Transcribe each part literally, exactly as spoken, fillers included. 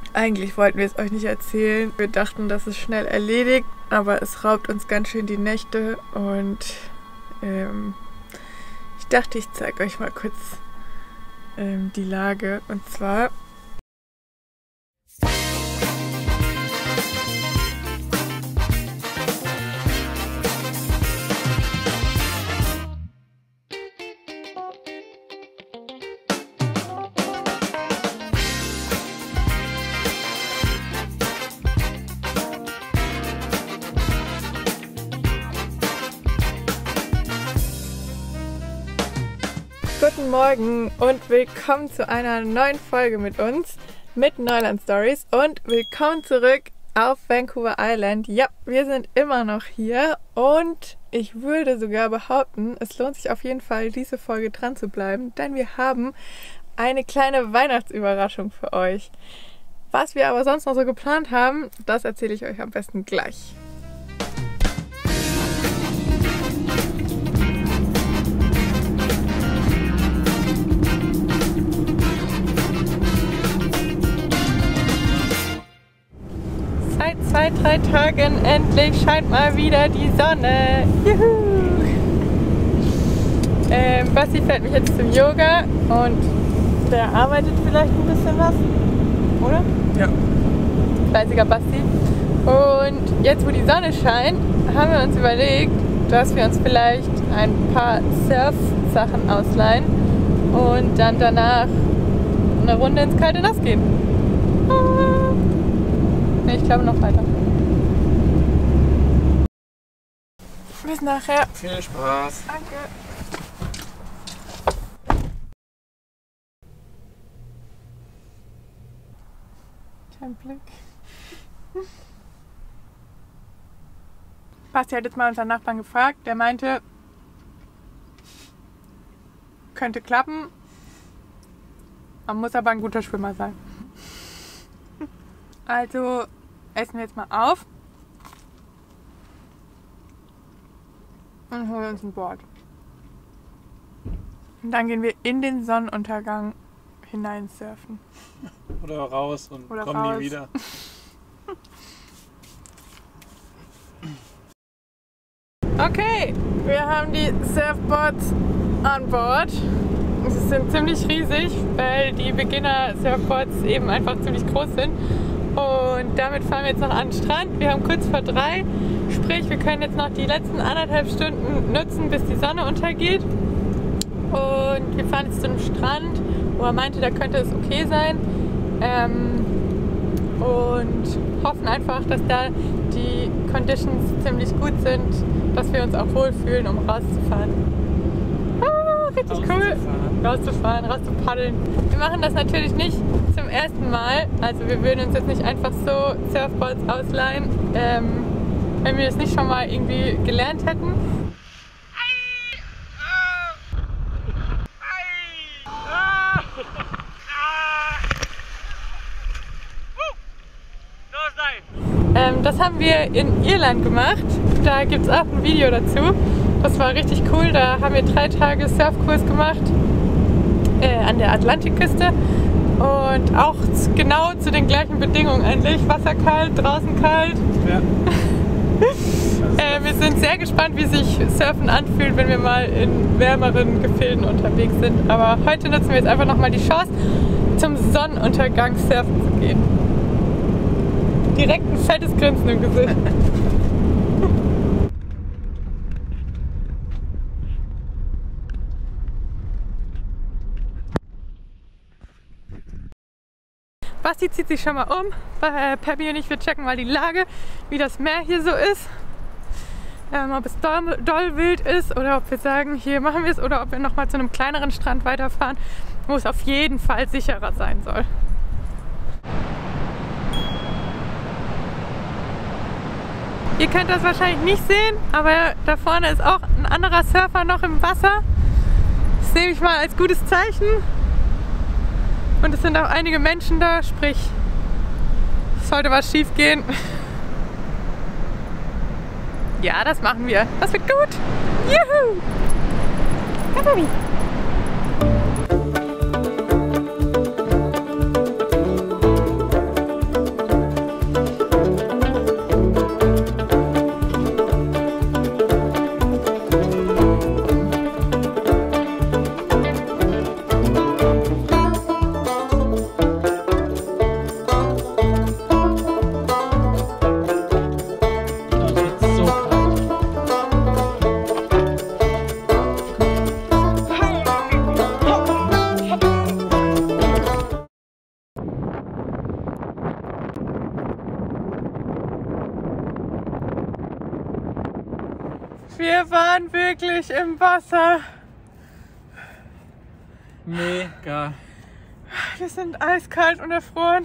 Eigentlich wollten wir es euch nicht erzählen. Wir dachten, das ist schnell erledigt, aber es raubt uns ganz schön die Nächte und ähm, ich dachte, ich zeige euch mal kurz ähm, die Lage. Und zwar Guten Morgen und willkommen zu einer neuen Folge mit uns, mit Neuland Stories und willkommen zurück auf Vancouver Island. Ja, wir sind immer noch hier und ich würde sogar behaupten, es lohnt sich auf jeden Fall, diese Folge dran zu bleiben, denn wir haben eine kleine Weihnachtsüberraschung für euch. Was wir aber sonst noch so geplant haben, das erzähle ich euch am besten gleich. Seit zwei, drei Tagen endlich scheint mal wieder die Sonne. Juhu! Ähm, Basti fährt mich jetzt zum Yoga und der arbeitet vielleicht ein bisschen was, oder? Ja. Fleißiger Basti. Und jetzt, wo die Sonne scheint, haben wir uns überlegt, dass wir uns vielleicht ein paar Surf-Sachen ausleihen und dann danach eine Runde ins kalte Nass gehen. Ah. Ich glaube noch weiter. Bis nachher. Viel Spaß. Danke. Kein Blick. Basti hat jetzt mal unseren Nachbarn gefragt. Der meinte, könnte klappen. Man muss aber ein guter Schwimmer sein. Also essen wir jetzt mal auf und holen uns ein Board. Und dann gehen wir in den Sonnenuntergang hinein surfen. Oder raus und Oder kommen raus. nie wieder. Okay, wir haben die Surfboards an Bord. Sie sind ziemlich riesig, weil die Beginner-Surfboards eben einfach ziemlich groß sind. Und damit fahren wir jetzt noch an den Strand. Wir haben kurz vor drei, sprich wir können jetzt noch die letzten anderthalb Stunden nutzen, bis die Sonne untergeht. Und wir fahren jetzt zu einem Strand, wo er meinte, da könnte es okay sein. Ähm, und hoffen einfach, dass da die Conditions ziemlich gut sind, dass wir uns auch wohlfühlen, um rauszufahren. Ah, richtig cool. Rauszufahren, rauszupaddeln. Wir machen das natürlich nicht zum ersten Mal. Also wir würden uns jetzt nicht einfach so Surfboards ausleihen, ähm, wenn wir es nicht schon mal irgendwie gelernt hätten. Ähm, das haben wir in Irland gemacht. Da gibt es auch ein Video dazu. Das war richtig cool. Da haben wir drei Tage Surfkurs gemacht. Äh, an der Atlantikküste und auch genau zu den gleichen Bedingungen eigentlich. Wasser kalt, draußen kalt. Ja. äh, wir sind sehr gespannt, wie sich Surfen anfühlt, wenn wir mal in wärmeren Gefilden unterwegs sind. Aber heute nutzen wir jetzt einfach nochmal die Chance, zum Sonnenuntergang surfen zu gehen. Direkt ein fettes Grinsen im Gesicht. Basti zieht sich schon mal um. Peppi und ich, wir checken mal die Lage, wie das Meer hier so ist. Ähm, ob es doll, doll wild ist oder ob wir sagen, hier machen wir es, oder ob wir nochmal zu einem kleineren Strand weiterfahren, wo es auf jeden Fall sicherer sein soll. Ihr könnt das wahrscheinlich nicht sehen, aber da vorne ist auch ein anderer Surfer noch im Wasser. Das nehme ich mal als gutes Zeichen. Und es sind auch einige Menschen da, sprich, sollte was schief gehen. Ja, das machen wir. Das wird gut. Juhu! Ja, Baby. Wir waren wirklich im Wasser. Mega. Wir sind eiskalt und erfroren.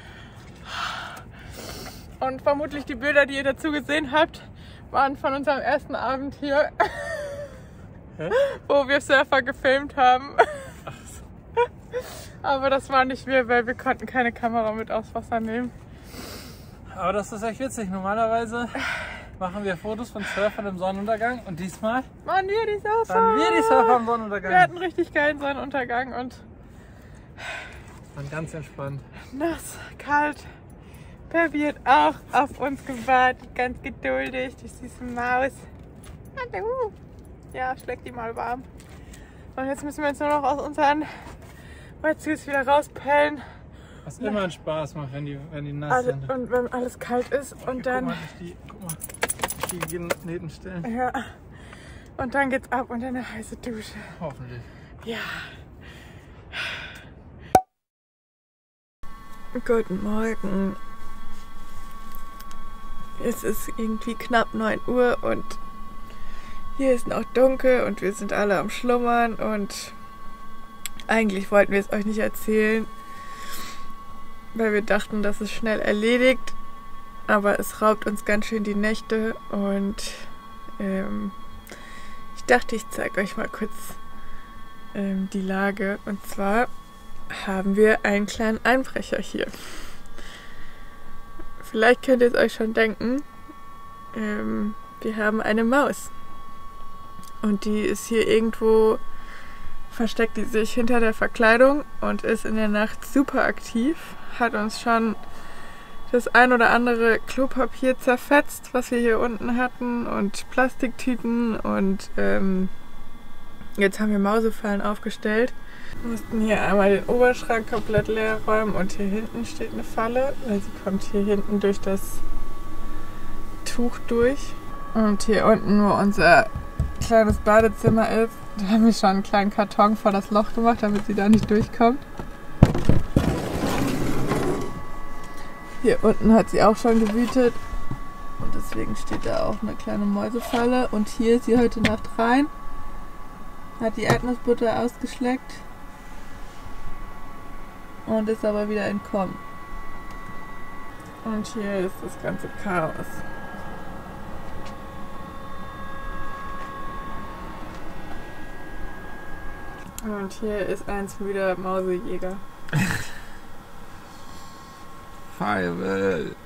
Und vermutlich die Bilder, die ihr dazu gesehen habt, waren von unserem ersten Abend hier, Hä? wo wir Surfer gefilmt haben. Ach. Aber das war nicht wir, weil wir konnten keine Kamera mit aufs Wasser nehmen. Aber das ist echt witzig. Normalerweise machen wir Fotos von Surfern im Sonnenuntergang und diesmal Waren wir die Surfer? waren wir die Surfer im Sonnenuntergang. Wir hatten richtig geilen Sonnenuntergang und waren ganz entspannt. nass, kalt. Baby hat auch auf uns gewartet, ganz geduldig, die süße Maus. Hallo. Ja, schlägt die mal warm. Und jetzt müssen wir uns nur noch aus unseren Wetsuits wieder rauspellen. Was immer einen Spaß macht, wenn die, wenn die nass Also, sind. und wenn alles kalt ist und Guck dann... mal, durch die, guck mal, durch die genähten Stellen. Ja. Und dann geht's ab und in eine heiße Dusche. Hoffentlich. Ja. Guten Morgen. Es ist irgendwie knapp neun Uhr und hier ist noch dunkel und wir sind alle am Schlummern und eigentlich wollten wir es euch nicht erzählen, weil wir dachten, das ist schnell erledigt, aber es raubt uns ganz schön die Nächte und ähm, ich dachte, ich zeige euch mal kurz ähm, die Lage. Und zwar haben wir einen kleinen Einbrecher hier. Vielleicht könnt ihr es euch schon denken, ähm, wir haben eine Maus und die ist hier irgendwo, versteckt die sich hinter der Verkleidung und ist in der Nacht super aktiv, hat uns schon das ein oder andere Klopapier zerfetzt, was wir hier unten hatten und Plastiktüten und ähm, jetzt haben wir Mausefallen aufgestellt. Wir mussten hier einmal den Oberschrank komplett leer räumen und hier hinten steht eine Falle, weil sie kommt hier hinten durch das Tuch durch. Und hier unten, wo unser kleines Badezimmer ist, da haben wir schon einen kleinen Karton vor das Loch gemacht, damit sie da nicht durchkommt. Hier unten hat sie auch schon gewütet und deswegen steht da auch eine kleine Mäusefalle. Und hier ist sie heute Nacht rein, hat die Erdnussbutter ausgeschleckt und ist aber wieder entkommen. Und hier ist das ganze Chaos. Und hier ist eins wieder Mausejäger. Feivel.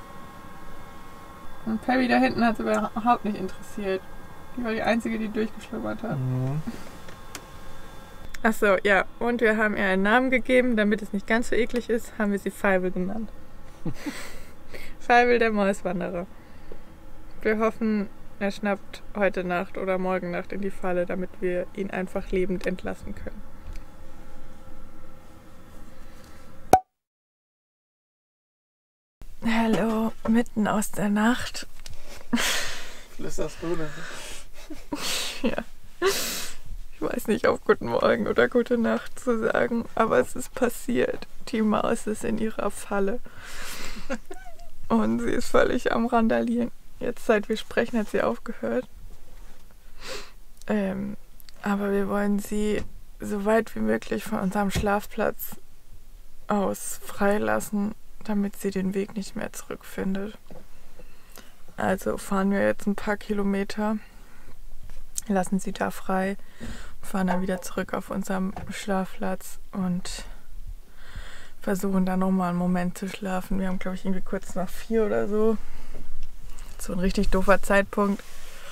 Und Perry da hinten hat es überhaupt nicht interessiert. Die war die Einzige, die durchgeschlummert hat. Mhm. Achso, ja. Und wir haben ihr einen Namen gegeben, damit es nicht ganz so eklig ist, haben wir sie Feivel genannt. Feivel, der Mauswanderer. Wir hoffen, er schnappt heute Nacht oder morgen Nacht in die Falle, damit wir ihn einfach lebend entlassen können. Hallo, mitten aus der Nacht. Flüsterst du das? Ja. Ich weiß nicht, ob guten Morgen oder gute Nacht zu sagen, aber es ist passiert. Die Maus ist in ihrer Falle. Und sie ist völlig am Randalieren. Jetzt, seit wir sprechen, hat sie aufgehört. Ähm, aber wir wollen sie so weit wie möglich von unserem Schlafplatz aus freilassen, damit sie den Weg nicht mehr zurückfindet. Also fahren wir jetzt ein paar Kilometer, lassen sie da frei, fahren dann wieder zurück auf unserem Schlafplatz und versuchen dann nochmal einen Moment zu schlafen. Wir haben, glaube ich, irgendwie kurz nach vier oder so. So ein richtig doofer Zeitpunkt.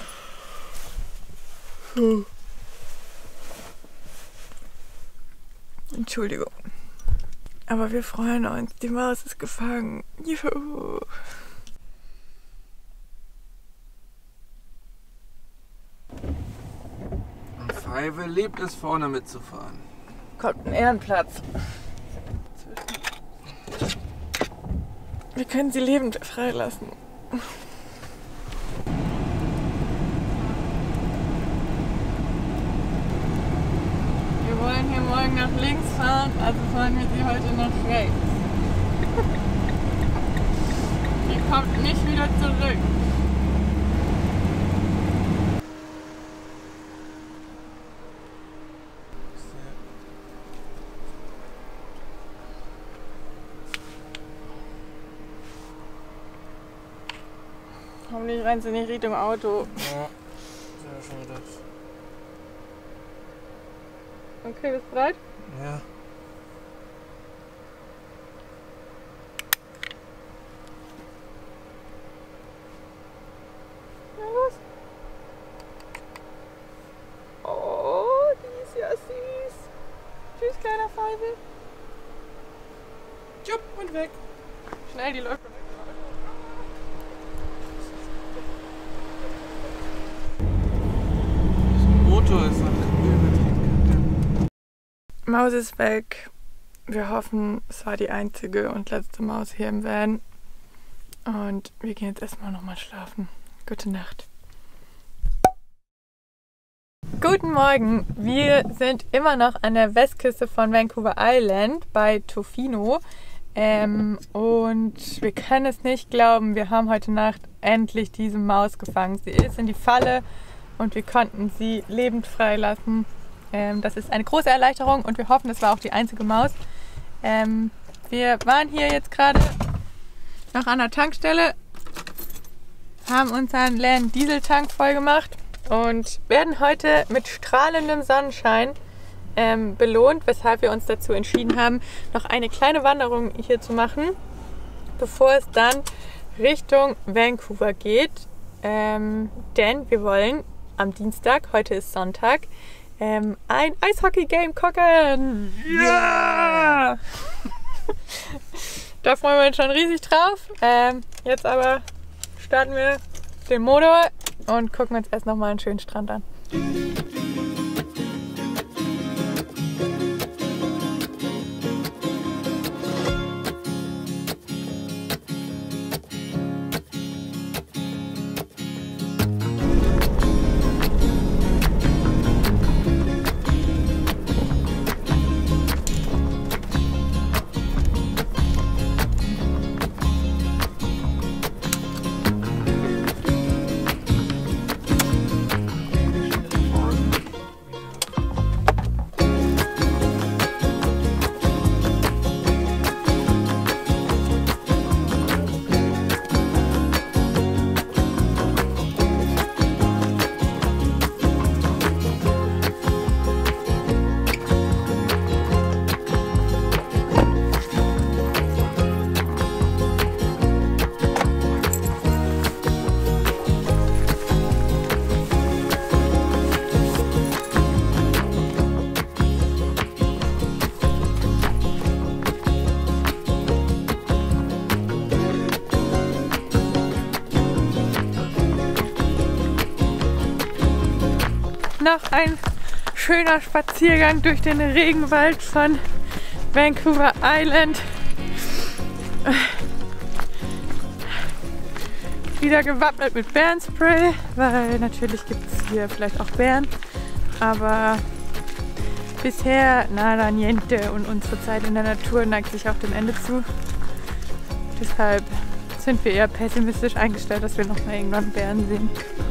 Hm. Entschuldigung. Aber wir freuen uns. Die Maus ist gefangen. Juhu. Feivel liebt es, vorne mitzufahren. Kommt ein Ehrenplatz. Wir können sie lebend freilassen. Wir wollen hier morgen nach links fahren, also fahren wir sie heute nach rechts. Die kommt nicht wieder zurück. Hoffentlich rennt sie nicht Richtung Auto. Ja, sehr schon gedacht. Okay, bist du bereit? Ja. Na los. Oh, die ist ja süß. Tschüss, kleiner Feibel. Jupp und weg. Schnell, die läuft. Motor ist noch Maus ist weg. Wir hoffen, es war die einzige und letzte Maus hier im Van. Und wir gehen jetzt erstmal nochmal schlafen. Gute Nacht. Guten Morgen. Wir sind immer noch an der Westküste von Vancouver Island bei Tofino. Ähm, und wir können es nicht glauben, wir haben heute Nacht endlich diese Maus gefangen. Sie ist in die Falle und wir konnten sie lebend freilassen. Ähm, das ist eine große Erleichterung und wir hoffen, es war auch die einzige Maus. Ähm, wir waren hier jetzt gerade noch an der Tankstelle, haben unseren leeren Dieseltank voll gemacht und werden heute mit strahlendem Sonnenschein ähm, belohnt, weshalb wir uns dazu entschieden haben, noch eine kleine Wanderung hier zu machen, bevor es dann Richtung Vancouver geht. Ähm, denn wir wollen am Dienstag, heute ist Sonntag, ähm, ein Eishockey-Game gucken. Ja! Da freuen wir uns schon riesig drauf. Ähm, jetzt aber starten wir den Motor und gucken uns erst nochmal einen schönen Strand an. Noch ein schöner Spaziergang durch den Regenwald von Vancouver Island. Wieder gewappnet mit Bärenspray, weil natürlich gibt es hier vielleicht auch Bären. Aber bisher nada niente und unsere Zeit in der Natur neigt sich auch dem Ende zu. Deshalb sind wir eher pessimistisch eingestellt, dass wir noch mal irgendwann Bären sehen.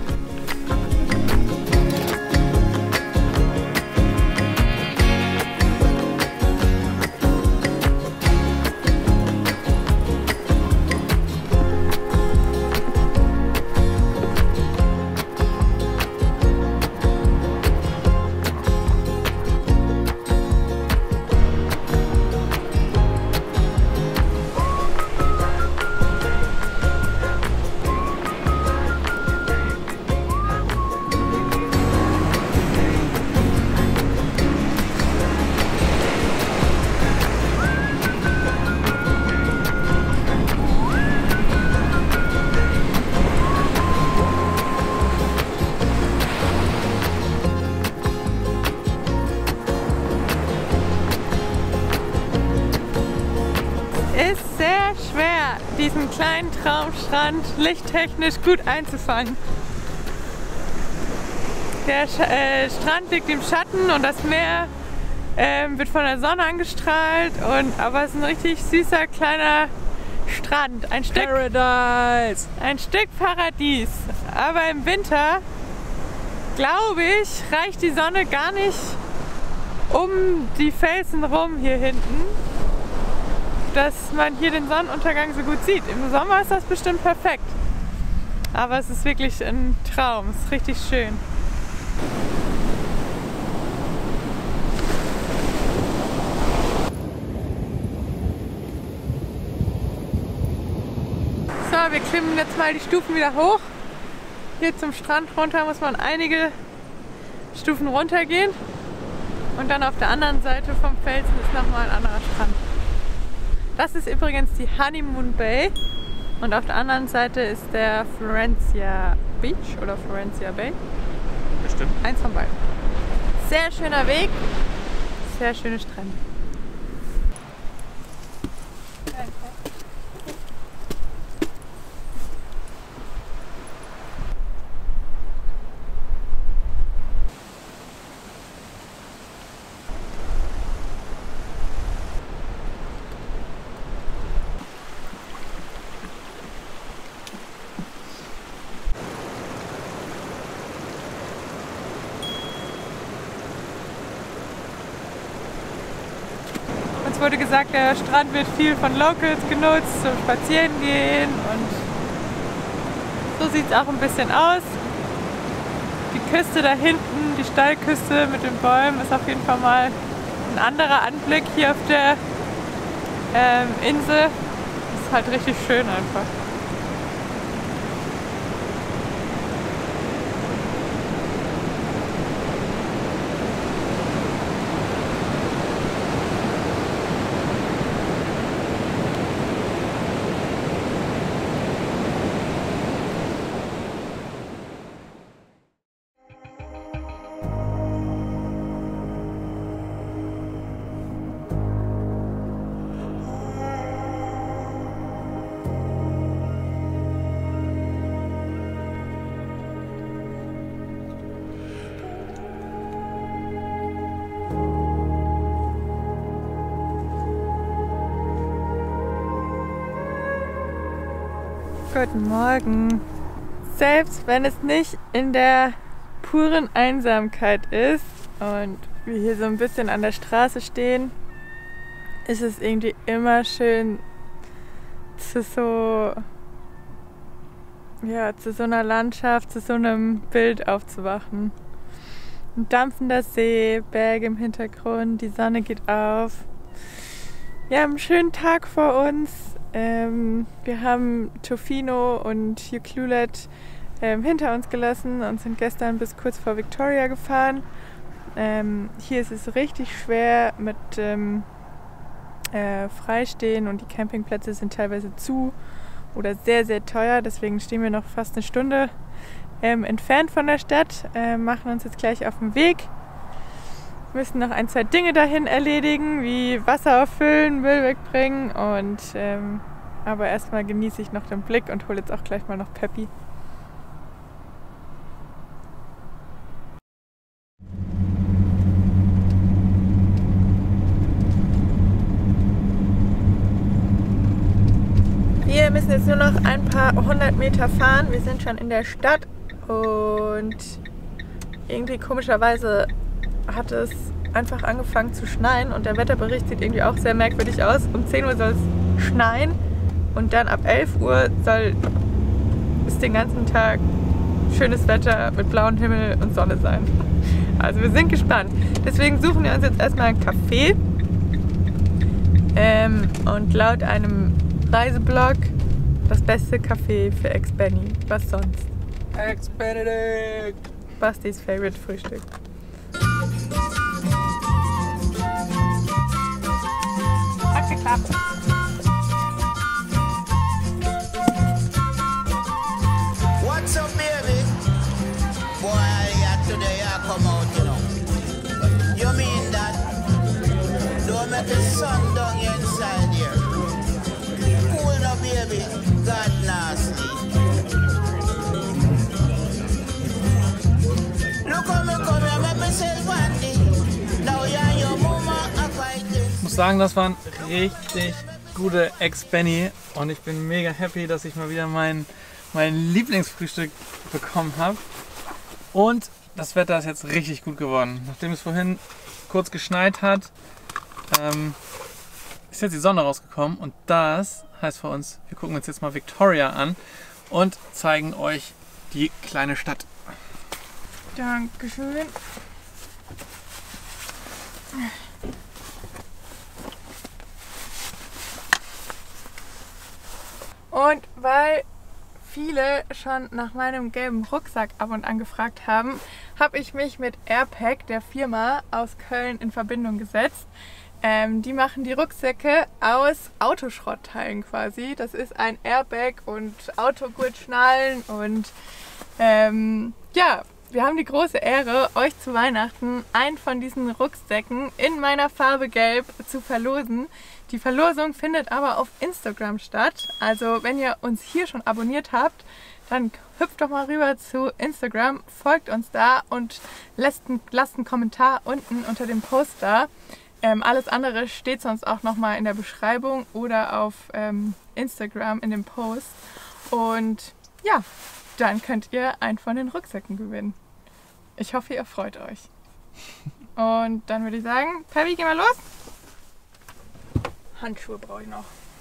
Ist sehr schwer, diesen kleinen Traumstrand lichttechnisch gut einzufangen. Der Sch äh, Strand liegt im Schatten und das Meer äh, wird von der Sonne angestrahlt, und, aber es ist ein richtig süßer kleiner Strand. Ein Stück Paradise! Ein Stück Paradies. Aber im Winter, glaube ich, reicht die Sonne gar nicht um die Felsen rum hier hinten, dass man hier den Sonnenuntergang so gut sieht. Im Sommer ist das bestimmt perfekt. Aber es ist wirklich ein Traum, es ist richtig schön. So, wir klimmen jetzt mal die Stufen wieder hoch. Hier zum Strand runter muss man einige Stufen runtergehen. Und dann auf der anderen Seite vom Felsen ist nochmal ein anderer Strand. Das ist übrigens die Honeymoon Bay. Und auf der anderen Seite ist der Florencia Beach oder Florencia Bay. Bestimmt. Eins von beiden. Sehr schöner Weg, sehr schöne Strände. Uns wurde gesagt, der Strand wird viel von Locals genutzt zum Spazierengehen und so sieht es auch ein bisschen aus. Die Küste da hinten, die Steilküste mit den Bäumen, ist auf jeden Fall mal ein anderer Anblick hier auf der ähm, Insel. Ist halt richtig schön einfach. Guten Morgen. Selbst wenn es nicht in der puren Einsamkeit ist und wir hier so ein bisschen an der Straße stehen, ist es irgendwie immer schön zu so, ja, zu so einer Landschaft, zu so einem Bild aufzuwachen. Ein dampfender See, Berge im Hintergrund, die Sonne geht auf. Wir haben einen schönen Tag vor uns. Ähm, wir haben Tofino und Ucluelet ähm, hinter uns gelassen und sind gestern bis kurz vor Victoria gefahren. Ähm, hier ist es richtig schwer mit ähm, äh, Freistehen und die Campingplätze sind teilweise zu oder sehr, sehr teuer. Deswegen stehen wir noch fast eine Stunde ähm, entfernt von der Stadt, äh, machen uns jetzt gleich auf den Weg. Wir müssen noch ein, zwei Dinge dahin erledigen, wie Wasser auffüllen, Müll wegbringen und ähm, aber erstmal genieße ich noch den Blick und hole jetzt auch gleich mal noch Peppi. Wir müssen jetzt nur noch ein paar hundert Meter fahren. Wir sind schon in der Stadt und irgendwie komischerweise hat es einfach angefangen zu schneien und der Wetterbericht sieht irgendwie auch sehr merkwürdig aus. Um zehn Uhr soll es schneien und dann ab elf Uhr soll es den ganzen Tag schönes Wetter mit blauem Himmel und Sonne sein. Also wir sind gespannt. Deswegen suchen wir uns jetzt erstmal ein Café ähm, und laut einem Reiseblog das beste Café für Ex-Benny. Was sonst? Ex-Benedict! Bastis Favorite Frühstück. Hat geklappt. What's up, baby? Boy, yeah, today I come out, you know. You mean that? Don't make the sun down here inside here. Cool now, baby. God nasty. Look how me come here, make myself handy. Now you and your mama are fighting. Ich muss sagen, das waren richtig gute Ex-Benny und ich bin mega happy, dass ich mal wieder mein, mein Lieblingsfrühstück bekommen habe. Und das Wetter ist jetzt richtig gut geworden. Nachdem es vorhin kurz geschneit hat, ähm, ist jetzt die Sonne rausgekommen und das heißt für uns, wir gucken uns jetzt mal Victoria an und zeigen euch die kleine Stadt. Dankeschön. Und weil viele schon nach meinem gelben Rucksack ab und an gefragt haben, habe ich mich mit Airpack, der Firma aus Köln, in Verbindung gesetzt. Ähm, die machen die Rucksäcke aus Autoschrottteilen quasi. Das ist ein Airbag und Autogurtschnallen und ähm, ja, wir haben die große Ehre, euch zu Weihnachten einen von diesen Rucksäcken in meiner Farbe Gelb zu verlosen. Die Verlosung findet aber auf Instagram statt. Also wenn ihr uns hier schon abonniert habt, dann hüpft doch mal rüber zu Instagram, folgt uns da und lasst einen, lasst einen Kommentar unten unter dem Post da. Ähm, alles andere steht sonst auch nochmal in der Beschreibung oder auf ähm, Instagram in dem Post. Und ja, dann könnt ihr einen von den Rucksäcken gewinnen. Ich hoffe, ihr freut euch. Und dann würde ich sagen, Pavi, geh mal los. Handschuhe brauche ich noch.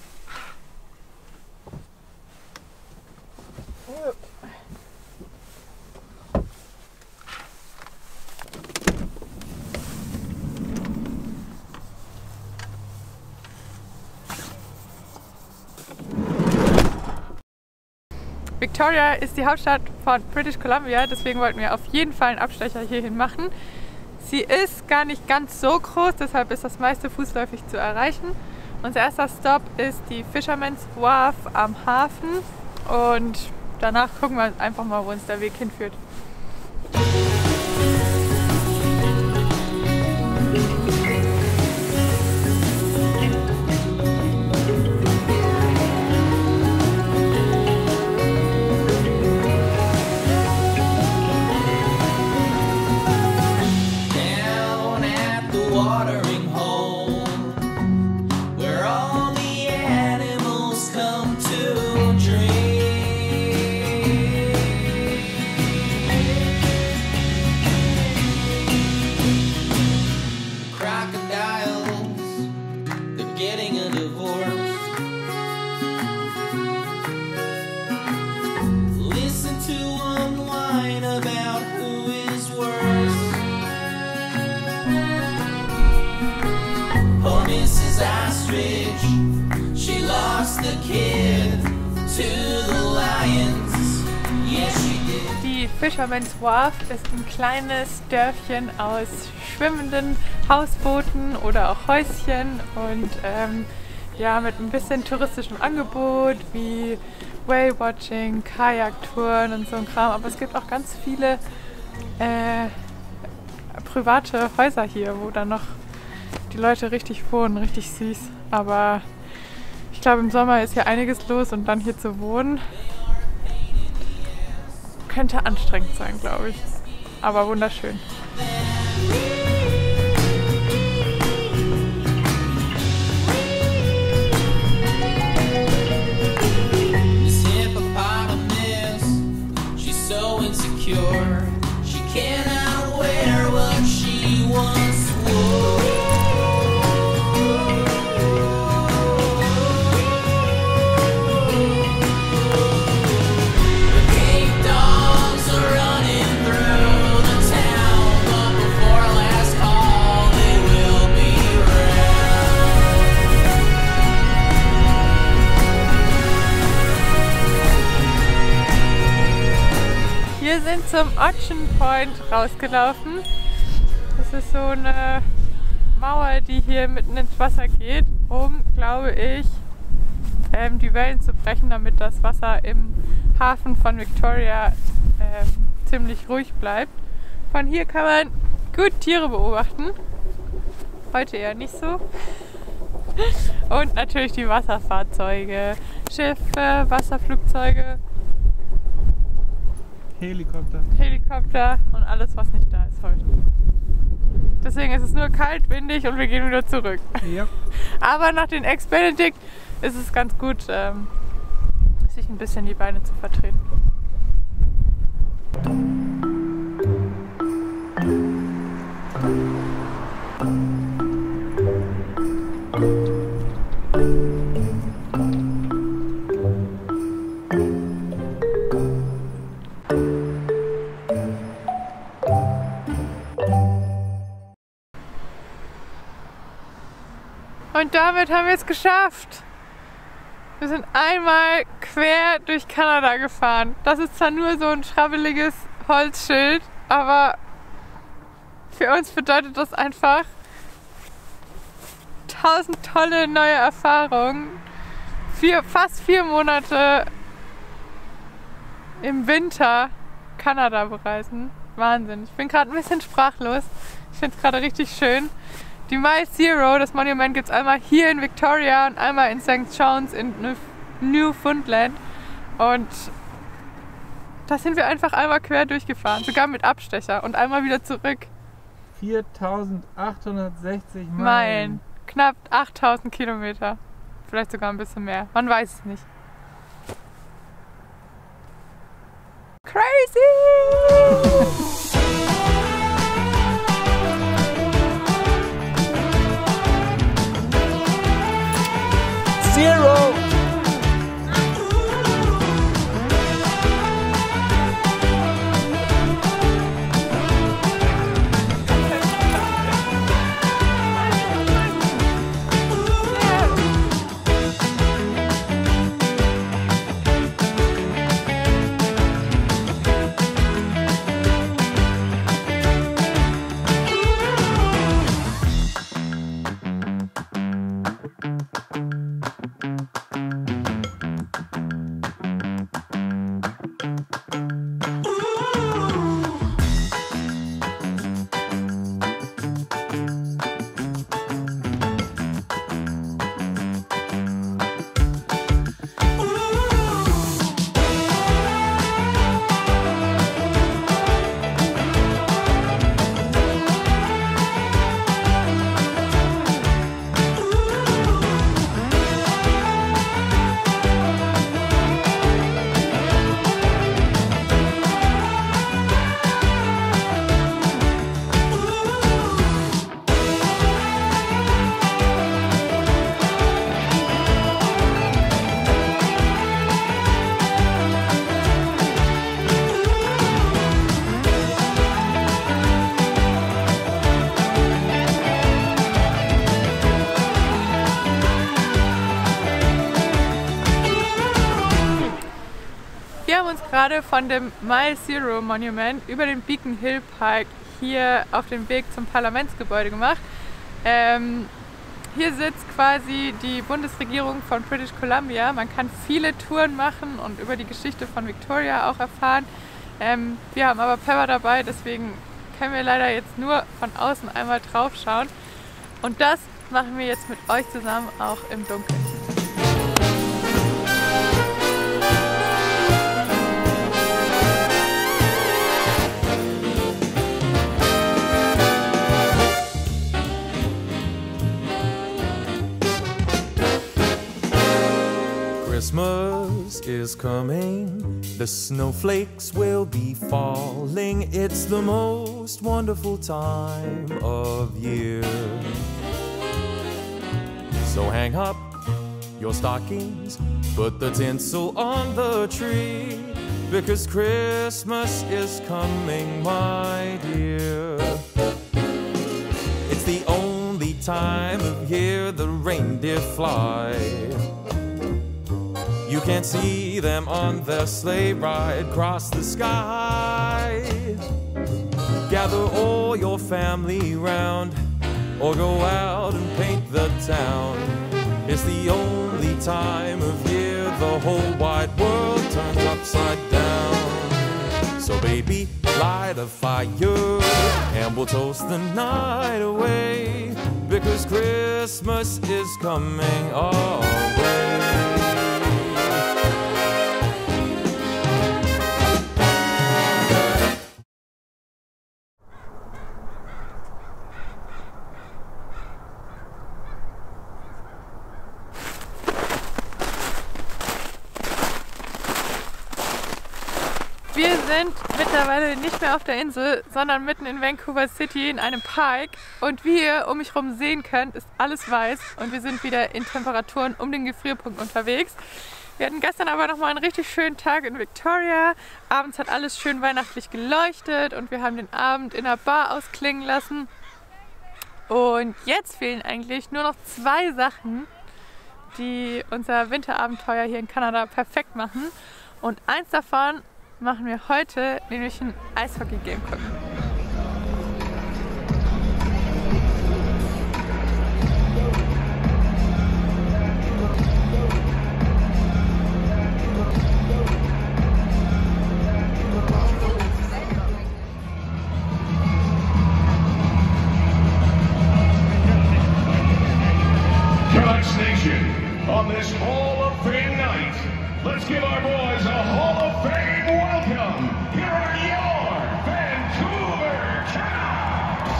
Victoria ist die Hauptstadt von British Columbia, deswegen wollten wir auf jeden Fall einen Abstecher hierhin machen. Sie ist gar nicht ganz so groß, deshalb ist das meiste fußläufig zu erreichen. Unser erster Stop ist die Fisherman's Wharf am Hafen und danach gucken wir einfach mal, wo uns der Weg hinführt. Die Fisherman's Wharf ist ein kleines Dörfchen aus schwimmenden Hausbooten oder auch Häuschen und ähm, ja, mit ein bisschen touristischem Angebot wie Whale-Watching, Kajaktouren und so ein Kram. Aber es gibt auch ganz viele äh, private Häuser hier, wo dann noch die Leute richtig wohnen, richtig süß. Aber ich glaube, im Sommer ist hier einiges los und dann hier zu wohnen könnte anstrengend sein, glaube ich. Aber wunderschön. Wir sind zum Ocean Point rausgelaufen. Das ist so eine Mauer, die hier mitten ins Wasser geht, um, glaube ich, ähm, die Wellen zu brechen, damit das Wasser im Hafen von Victoria ähm, ziemlich ruhig bleibt. Von hier kann man gut Tiere beobachten. Heute eher nicht so. Und natürlich die Wasserfahrzeuge, Schiffe, Wasserflugzeuge. Helikopter. Helikopter und alles, was nicht da ist heute. Deswegen ist es nur kalt, windig und wir gehen wieder zurück. Ja. Aber nach den Ex-Benedict ist es ganz gut, ähm, sich ein bisschen die Beine zu vertreten. damit haben wir es geschafft. Wir sind einmal quer durch Kanada gefahren. Das ist zwar nur so ein schrabbeliges Holzschild, aber für uns bedeutet das einfach tausend tolle neue Erfahrungen. Vier, fast vier Monate im Winter Kanada bereisen. Wahnsinn. Ich bin gerade ein bisschen sprachlos. Ich finde es gerade richtig schön. Die Mile Zero, das Monument, gibt es einmal hier in Victoria und einmal in Sankt John's in Newfoundland. Und da sind wir einfach einmal quer durchgefahren, sogar mit Abstecher und einmal wieder zurück. viertausendachthundertsechzig Meilen. Meilen. Knapp achttausend Kilometer. Vielleicht sogar ein bisschen mehr. Man weiß es nicht. Crazy! Zero! Wir haben uns gerade von dem Mile Zero Monument über den Beacon Hill Park hier auf dem Weg zum Parlamentsgebäude gemacht. Ähm, hier sitzt quasi die Bundesregierung von British Columbia. Man kann viele Touren machen und über die Geschichte von Victoria auch erfahren. Ähm, wir haben aber Pepper dabei, deswegen können wir leider jetzt nur von außen einmal drauf schauen. Und das machen wir jetzt mit euch zusammen auch im Dunkeln. Christmas is coming, the snowflakes will be falling. It's the most wonderful time of year. So hang up your stockings, put the tinsel on the tree, because Christmas is coming, my dear. It's the only time of year the reindeer fly. You can see them on their sleigh ride across the sky. Gather all your family round, or go out and paint the town. It's the only time of year the whole wide world turns upside down. So baby, light a fire and we'll toast the night away, because Christmas is coming our way. Wir sind mittlerweile nicht mehr auf der Insel, sondern mitten in Vancouver City in einem Park. Und wie ihr um mich herum sehen könnt, ist alles weiß und wir sind wieder in Temperaturen um den Gefrierpunkt unterwegs. Wir hatten gestern aber nochmal einen richtig schönen Tag in Victoria. Abends hat alles schön weihnachtlich geleuchtet und wir haben den Abend in einer Bar ausklingen lassen. Und jetzt fehlen eigentlich nur noch zwei Sachen, die unser Winterabenteuer hier in Kanada perfekt machen. Und eins davon machen wir heute, nämlich ein Eishockey-Game gucken. On this Hall of Fame night, let's give our boys a Hall of Fame welcome. Here are your Vancouver Canucks!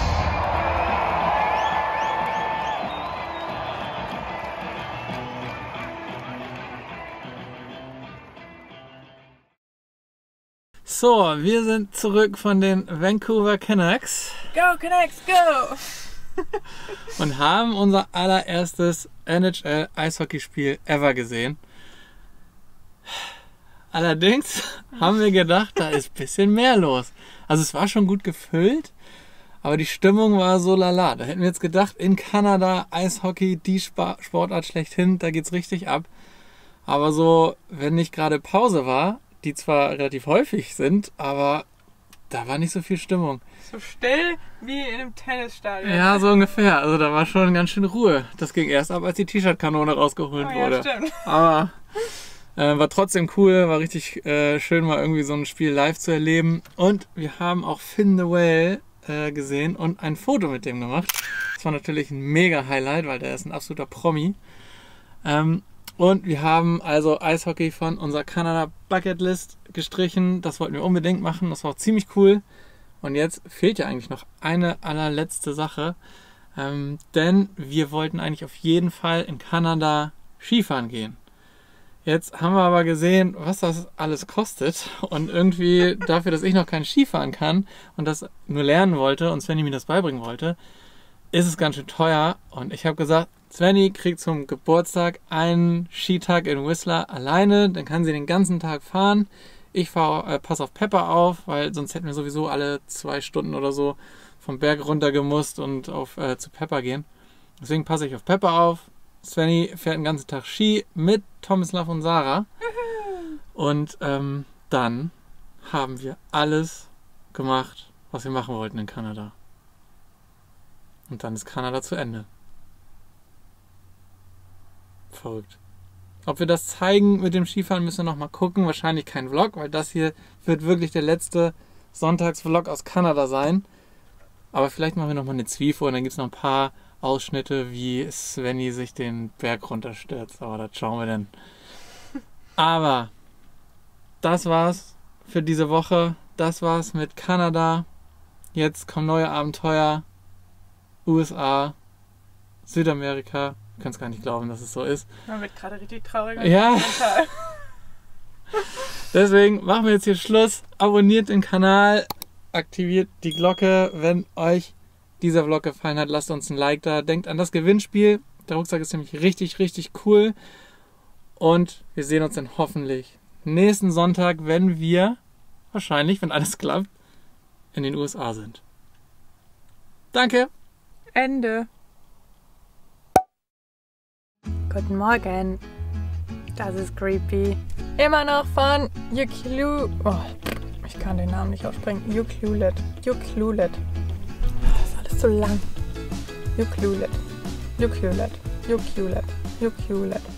So, wir sind zurück von den Vancouver Canucks. Go Canucks, go! Und haben unser allererstes N H L-Eishockeyspiel ever gesehen. Allerdings haben wir gedacht, da ist ein bisschen mehr los. Also es war schon gut gefüllt, aber die Stimmung war so lala. Da hätten wir jetzt gedacht, in Kanada Eishockey, die Sportart schlechthin, da geht's richtig ab. Aber so, wenn nicht gerade Pause war, die zwar relativ häufig sind, aber da war nicht so viel Stimmung. So still wie in einem Tennisstadion. Ja, so ungefähr. Also da war schon ganz schön Ruhe. Das ging erst ab, als die T-Shirt-Kanone rausgeholt oh, ja, wurde. Stimmt. Aber äh, war trotzdem cool, war richtig äh, schön, mal irgendwie so ein Spiel live zu erleben. Und wir haben auch Finn the Whale äh, gesehen und ein Foto mit dem gemacht. Das war natürlich ein mega Highlight, weil der ist ein absoluter Promi. Ähm, Und wir haben also Eishockey von unserer Kanada Bucketlist gestrichen. Das wollten wir unbedingt machen. Das war auch ziemlich cool. Und jetzt fehlt ja eigentlich noch eine allerletzte Sache. Ähm, denn wir wollten eigentlich auf jeden Fall in Kanada Skifahren gehen. Jetzt haben wir aber gesehen, was das alles kostet. Und irgendwie dafür, dass ich noch kein Skifahren kann und das nur lernen wollte und Svenny mir das beibringen wollte, ist es ganz schön teuer. Und ich habe gesagt, Svenny kriegt zum Geburtstag einen Skitag in Whistler alleine. Dann kann sie den ganzen Tag fahren. Ich fahr, äh, passe auf Pepper auf, weil sonst hätten wir sowieso alle zwei Stunden oder so vom Berg runter gemusst und auf, äh, zu Pepper gehen. Deswegen passe ich auf Pepper auf. Svenny fährt den ganzen Tag Ski mit Tomislav und Sarah. Und ähm, dann haben wir alles gemacht, was wir machen wollten in Kanada. Und dann ist Kanada zu Ende. Verrückt. Ob wir das zeigen mit dem Skifahren, müssen wir noch mal gucken. Wahrscheinlich kein Vlog, weil das hier wird wirklich der letzte Sonntagsvlog aus Kanada sein. Aber vielleicht machen wir noch mal eine Zwifo und dann gibt es noch ein paar Ausschnitte, wie Svenny sich den Berg runterstürzt. Aber das schauen wir dann. Aber das war's für diese Woche. Das war's mit Kanada. Jetzt kommen neue Abenteuer. U S A, Südamerika. Ich kann es gar nicht glauben, dass es so ist. Man wird gerade richtig traurig. Ja. Deswegen machen wir jetzt hier Schluss. Abonniert den Kanal, aktiviert die Glocke. Wenn euch dieser Vlog gefallen hat, lasst uns ein Like da. Denkt an das Gewinnspiel. Der Rucksack ist nämlich richtig, richtig cool. Und wir sehen uns dann hoffentlich nächsten Sonntag, wenn wir, wahrscheinlich, wenn alles klappt, in den U S A sind. Danke. Ende. Guten Morgen. Das ist creepy. Immer noch von Ucluelet. Oh, ich kann den Namen nicht aussprechen. Ucluelet. Ucluelet. Das ist alles so lang. Ucluelet. Ucluelet. Ucluelet. Ucluelet.